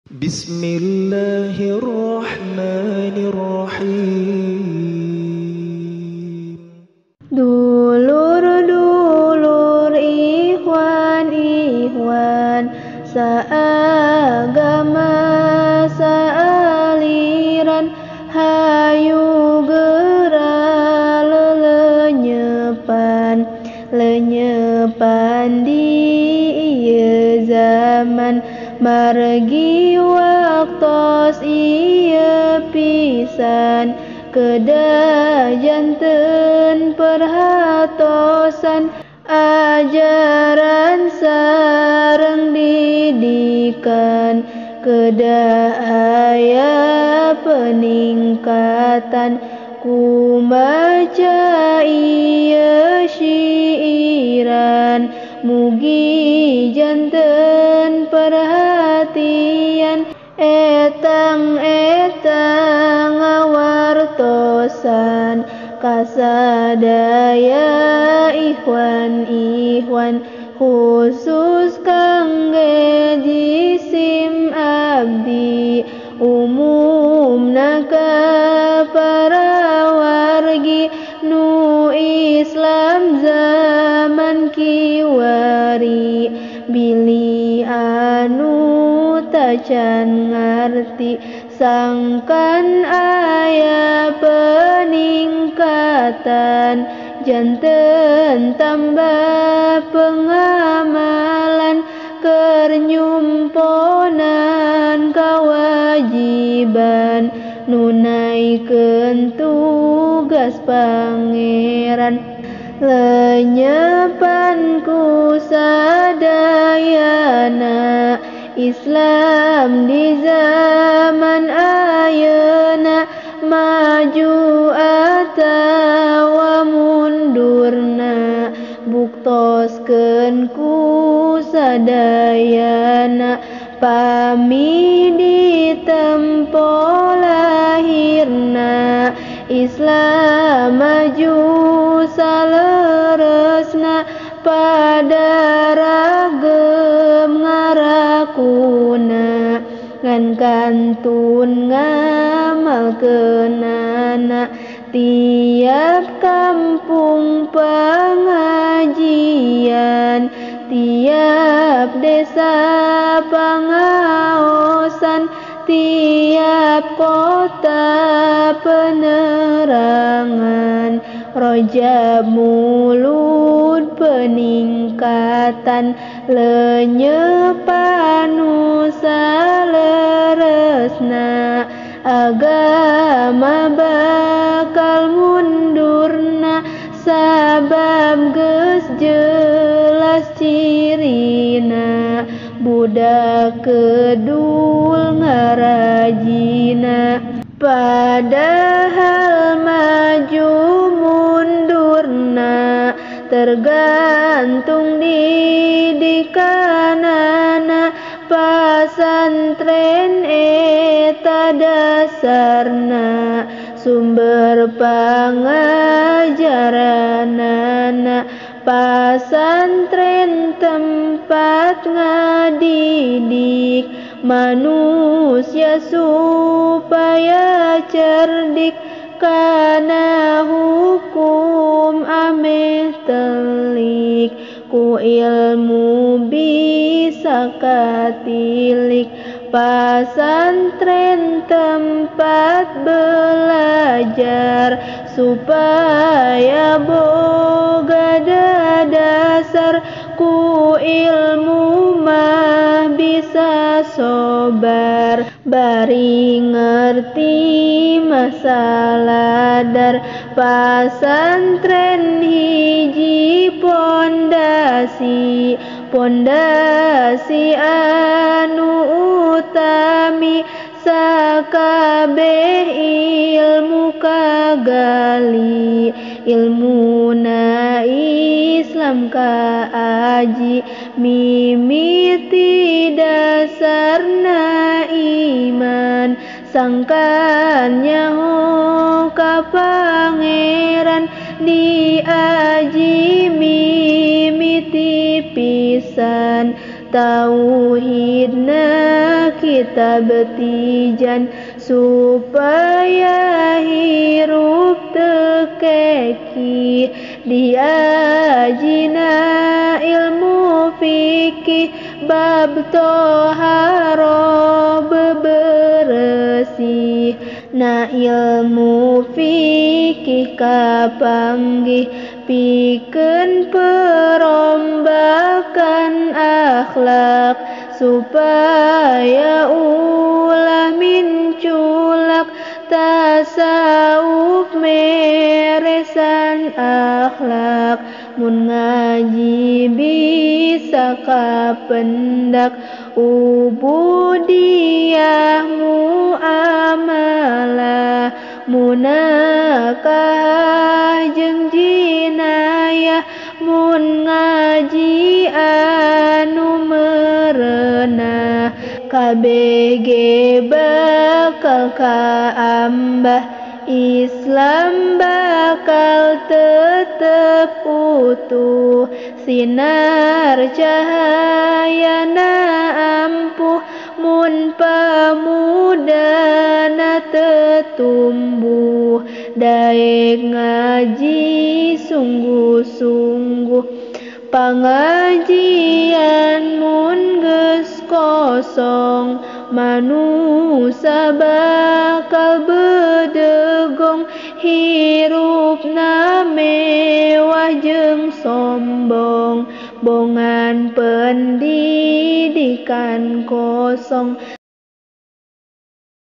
Bismillahirrahmanirrahim. Dulur-dulur ikhwan-ikhwan seagama sealiran, hayu gerak lenyepan di ieu zaman, margi waktos ieu pisan, kedah janten perhatosan, ajaran sareng didikan, kedah aya peningkatan, ku maca ieu syiiran, mugi janten perhatian, etang-etang ngawartosan, kasadaya ikhwan-ikhwan, khusus kangge jisim abdi, umumna ka para wargi nu Islam zaman kiwari, bili anu tacan ngarti, sangkan aya peningkatan, janten tambah pengamalan, keur nyumponan kawajiban, nunaikeun tugas pangeran, lenyepan ku sadayana Islam di zaman ayeuna, maju atawa mundurna, buktoskeun ku sadayana, pami ditempo lahirna, Islam maju saleresna, pada ragem ngarakuna, ngan kantun ngamalkeunana, tiap kampung pengajian, tiap desa pangaosan, tiap kota penerangan, roja mulud peningkatan, lenyepan nu saleresna, agama bakal mundurna, sabab geus jelas cirina, budak kedul ngarajina, padahal maju mundurna tergantung didikanana, pasantren eta dasarna, sumber pangajaranana, pasantren tempat ngadidik manusia supaya cerdik, kana hukum ameh telik, ku ilmu bisa katilik, pasantren tempat belajar supaya boga dasar, ku ilmu mah bisa sobar, bari ngerti masalah dar, pasantren hiji pondasi anu utami, sakabeh ilmu kagali, ilmuna Islam kaaji, mimiti dasarna iman, sangkan nyaho ka pangeran, diaji mimiti pisan, tauhidna tabtijan supaya hirup tekeki diajina ilmu fikih bab toharo bebersih na ilmu fikih kapanggih pikeun perombakan akhlak supaya ulah minculak tasawuf meresan akhlak mun ngaji bisa kapendak ubudiyah muamalah munakah jeung jinayah mun ngaji anu merenah kabeh ge bakal kaambah Islam bakal tetep utuh sinar cahayana ampuh mun pamudana tetumbuh daek ngaji sungguh-sungguh pangajian mun geus kosong manusia bakal bedegong hirupna mewah jeung sombong bongan pendidikan kosong